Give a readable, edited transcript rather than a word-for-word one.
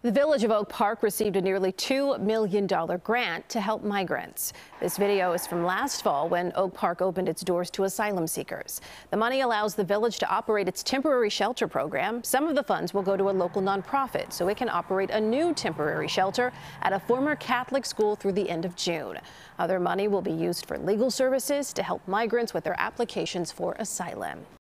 The village of Oak Park received a nearly $2 million grant to help migrants. This video is from last fall when Oak Park opened its doors to asylum seekers. The money allows the village to operate its temporary shelter program. Some of the funds will go to a local nonprofit so it can operate a new temporary shelter at a former Catholic school through the end of June. Other money will be used for legal services to help migrants with their applications for asylum.